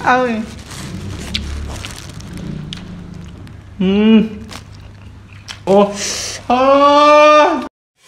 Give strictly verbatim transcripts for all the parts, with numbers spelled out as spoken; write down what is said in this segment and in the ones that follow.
ơi. Ừ. Ô. À.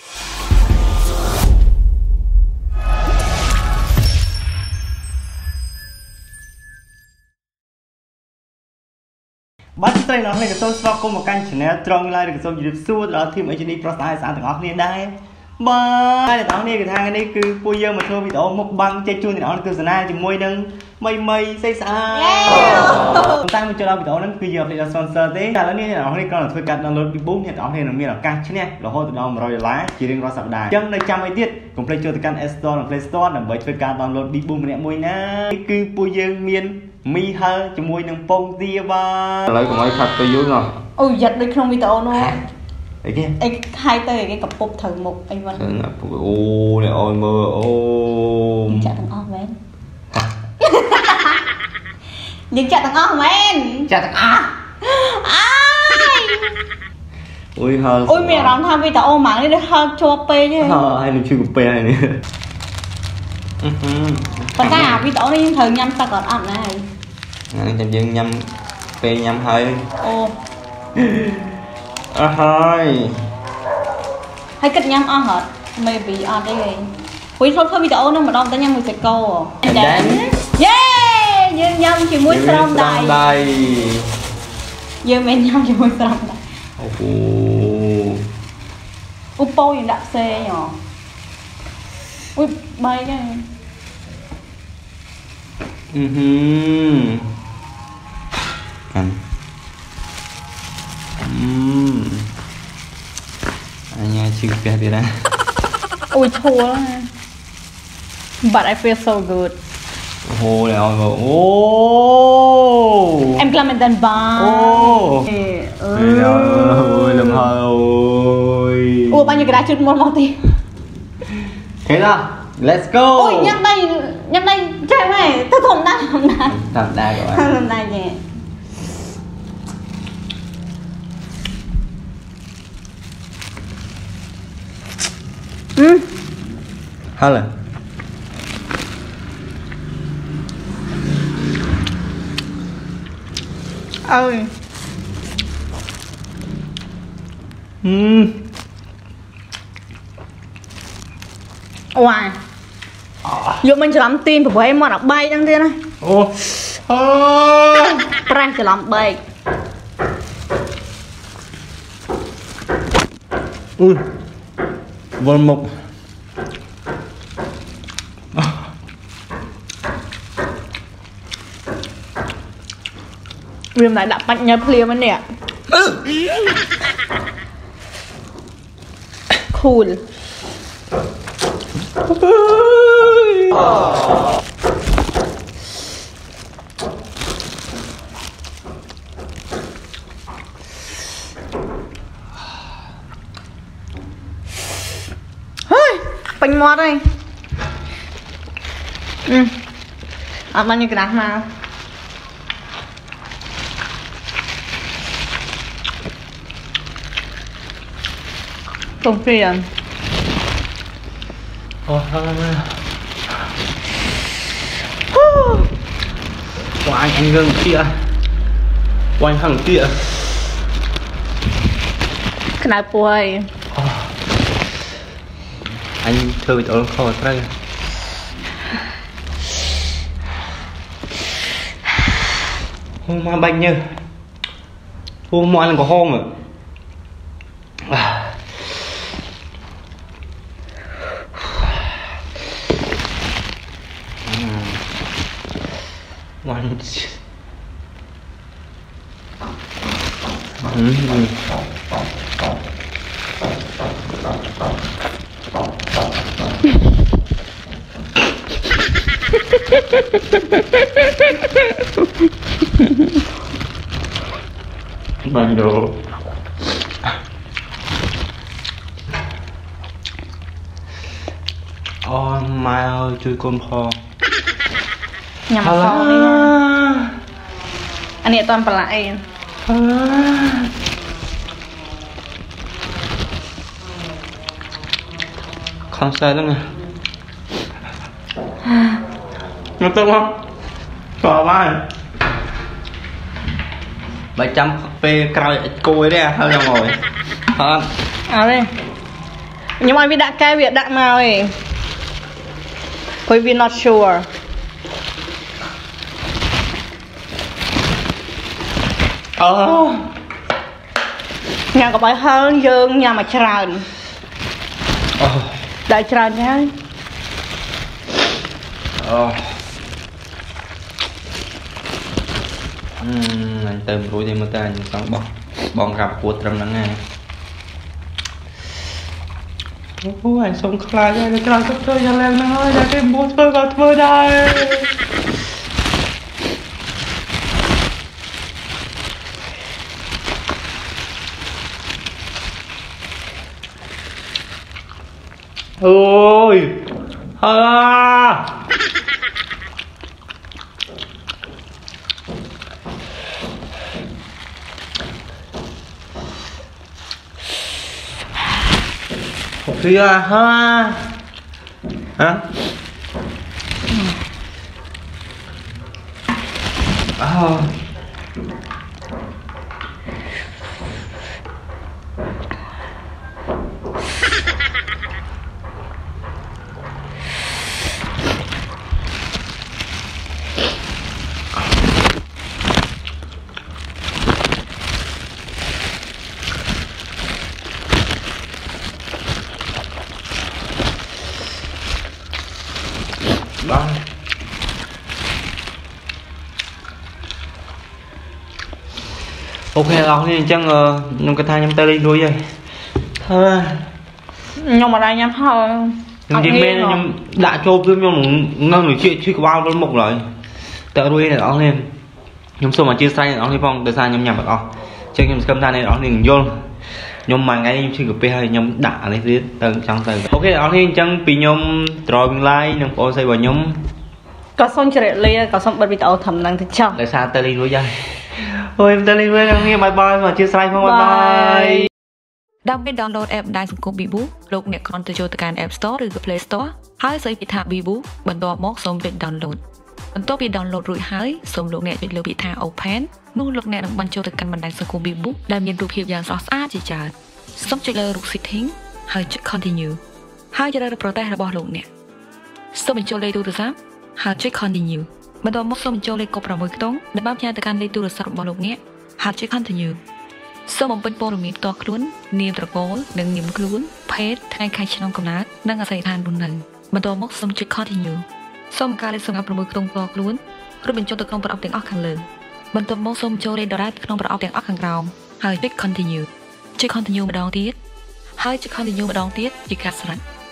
Bắt tay nó này cái số swap cùng một kênh channel trong lại cái số YouTube suốt đó thì mấy chuyện đi pro style sáng từng ngóc này đây. Ba để tao này cái thang này cứ bây giờ mà thôi video một băng chơi chuông thì nó từ sana chỉ môi nâng mây mây say xa. Chúng ta mình cho nó video nó cứ giờ thì là sponsor thế. Là nó này nó này còn là thuê cắt download đi boom thì nó này nó miền là căng chứ nè. Là hồi từ đó mà rồi lá chỉ riêng ra sập đài. Chẳng đây trăm mấy tiết cùng play chơi từ kênh App Store và Play Store là bởi thuê cắt download đi boom này môi ná. Cứ bây giờ miền mi hơ cho môi nâng phong tia ba. Lấy của mấy khách tôi dưới rồi. Ôi giật đi không video nó. Đấy kia. Anh hai tay cái cặp bột thử một anh Văn. Thử ngập ô này ôi mơ ô. Chả thằng o men. Nhưng chả thằng o men. Chả thằng a. Ai. Ôi hơ. Ôi mẹ làm tham video mạng đi hơ cho pê chứ. Hơ hay mình chưa có pê này nữa. Còn cả video này thử nhâm ta còn ăn này. Anh chăm dân nhâm pê nhâm hơi. Ô. À hơi. Hay cách nhâm o hết. Maybe on đây. Quý thôi thôi video nó mà đông ta nhâm mười sẽ câu. Đánh. Yeah, dương nhâm chỉ muốn xong đầy. Đây. Dương men nhâm chỉ muốn xong đầy. Ồ. Upo yung đạp xe nhỏ. Ui bay cái này. Ừ hừ. Cần. Ừm. Anh chưa biết gì đây. Ui chua lắm. But I feel so good. Ô này ôi ô. Em làm mình đàn bà. Ô. Ôi ôi làm hơi ôi. Ủa bao nhiêu cái đá chút một một tí. Thế nào? Let's go. Ôi nhâm đây nhâm đây chơi mày tôi thùng đá thùng đá. Thằng đa các bạn. Thùng đá nhỉ. Ừ. Hello. Ơi. Ừ. Wow. Dù mình chỉ làm tin của em mà nó bay đăng tiên này. Ô. Pra chỉ làm bay. Ui. Vân mục. Viêm lại đạp bạch nhập liêm anh nè. Cool. Bánh mót đây. Ừ. À bao nhiêu cái đá nào. Không phiền. Ôi anh anh gừng kia. Anh thằng kia. Cái này bùi. Anh thử bị tổn khổ ra. Hôm mà bệnh như hôm mọi lần có hôm rồi. One. Mm-hmm. Bằng đồ. Ôi mai ơi chui con phò. Nhằm phò đi nha. Anh này toàn phải lại. Không sai lắm nè. Nó tốt không? Có ba bảy trăm p cày cối đấy à, hơi là ngồi hả à đây nhưng mà vì đã cay việc đã màu ấy bởi vì not sure ờ nhà có bài hơn dương nhà mà tràn ờ đại tràn thế ờ anh tôm rối thêm một tay nhưng xong bong bong gặp của trầm lắng nghe ôi anh sống khai ra cái trò sắp chơi ra lên nó hơi ra cái bút tôi vào thưa đây ôi à Thì à ha hả à. Đó. Ok đó thì chắc nhung cái thang nhắm tay lên đuôi vậy thôi nhưng mà đây nhắm thôi nhưng trên bên nhung đã cho tôi nhung ngân được chuyện chưa có bao luôn một rồi tự đuôi này đó lên nhung số mà chia say đó thì phong từ xa nhung nhầm đó cho nhung cầm thang này đó thì vô nhung mà ngay chưa có p hai nhung đã lấy tiếp từ trong từ ok đó thì chẳng bị nhung rồi bên like nhung ô xây vào nhung có xong chuyện lia có xong bật video thầm năng thì chồng để xa tay lên đuôi vậy ôi em tay lên đuôi nghe bye bye mà chia say không bye bye ដើម្បី download app ដែលសង្គម Bebook លោកអ្នកគ្រាន់តែចូលទៅកាន់ App Store ឬក៏ Play Store ហើយសេចពីថា Bebook បន្ទាប់មកសូមចុច download បន្ទាប់ពី download រួចហើយសូមលោកអ្នកចុចលើពាក្យថា open នោះលោកអ្នកនឹងបានចូលទៅកាន់បណ្ដាញសង្គម Bebook ដែលមានរូបភាពយ៉ាងស្រស់ស្អាតជាច្រើនសូមចុចលើរូប setting ហើយចុច continue ហើយជ្រើសរើសប្រទេសរបស់លោកអ្នកសូមបញ្ចូលលេខទូរស័ព្ទហើយចុច continue បន្ទាប់មកសូមបញ្ចូលលេខកូដ 6 ខ្ទង់ដែលបានផ្ញើទៅកាន់លេខទូរស័ព្ទរបស់លោកអ្នកហើយចុច continue សូមបំពេញព័ត៌មានផ្ទាល់ខ្លួននាមត្រកូលនិងនាមខ្លួនភេទថ្ងៃខែឆ្នាំកំណើតនិងអាសយដ្ឋានរស់នៅបន្ទាប់មកសូមចុច continue សូមការលេខសម្រាប់6ខ្ទង់ផ្ទាល់ខ្លួនឬបញ្ចូលទៅក្នុងប្រអប់ទាំងអស់ខាងលើបន្ទាប់មកសូមចូលលេខដដែលក្នុងប្រអប់ទាំងអស់ខាងក្រោមហើយចុច continue ចុច continue ម្ដងទៀតហើយចុច continue ម្ដងទៀតជាការស្រេច